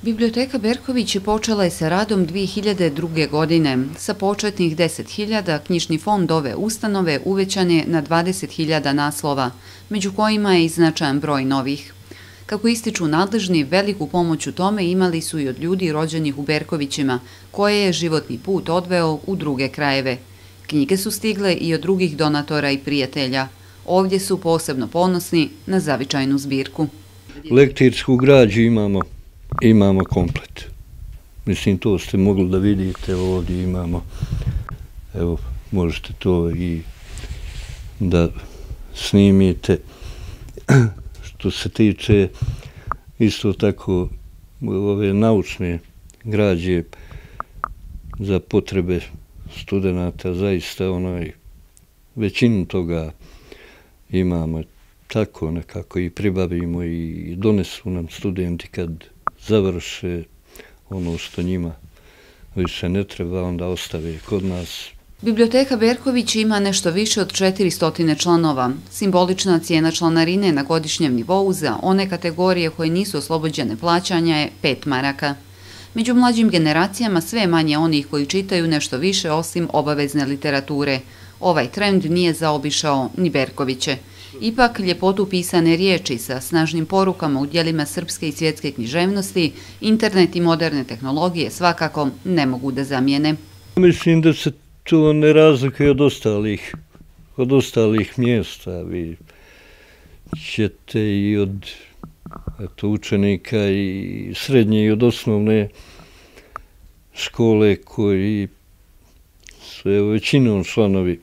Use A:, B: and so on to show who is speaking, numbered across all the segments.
A: Biblioteka Berković počela je sa radom 2002. godine. Sa početnih 10.000 knjižni fond ove ustanove uvećan je na 20.000 naslova, među kojima je i značajan broj novih. Kako ističu nadležni, veliku pomoć u tome imali su i od ljudi rođenih u Berkovićima, koje je životni put odveo u druge krajeve. Knjige su stigle i od drugih donatora i prijatelja. Ovdje su posebno ponosni na zavičajnu zbirku.
B: Lektirsku građu imamo komplet. Mislim, to ste mogli da vidite, ovdje imamo, evo, možete to i da snimite. Što se tiče isto tako ove naučne građe za potrebe studenata, zaista većinu toga imamo tako nekako i pribavimo i donesu nam studenti kad završe ono što njima više ne treba, onda ostave kod nas.
A: Biblioteka Berković ima nešto više od 400 članova. Simbolična cijena članarine na godišnjem nivou za one kategorije koje nisu oslobođene plaćanja je 5 maraka. Među mlađim generacijama sve je manje onih koji čitaju nešto više osim obavezne literature. Ovaj trend nije zaobišao ni Berkoviće. Ipak, ljepotu pisane riječi sa snažnim porukama u djelima srpske i svjetske književnosti, internet i moderne tehnologije svakako ne mogu da zamijene.
B: Mislim da se to ne razlikuje od ostalih mjesta. Vi ćete i od učenika i srednje i od osnovne škole koji su većinom članovi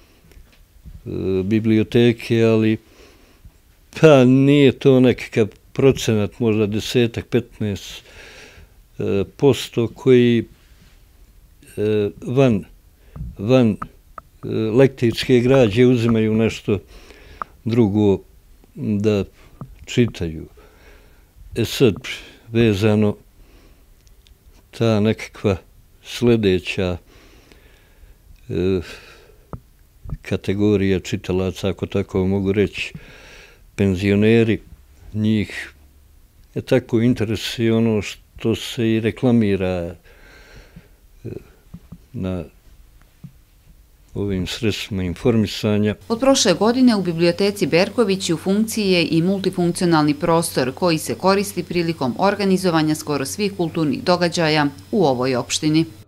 B: biblioteke, ali pa nije to nekakav procenat, možda 10-15% koji van lektirske građe uzimaju nešto drugo da čitaju. Sad, vezano ta nekakva sljedeća kategorija čitalaca, ako tako mogu reći, penzioneri, njih je tako interesuje ono što se i reklamira na ovim sredstvima informisanja.
A: Od prošle godine u biblioteci Berković u funkciji je i multifunkcionalni prostor koji se koristi prilikom organizovanja skoro svih kulturnih događaja u ovoj opštini.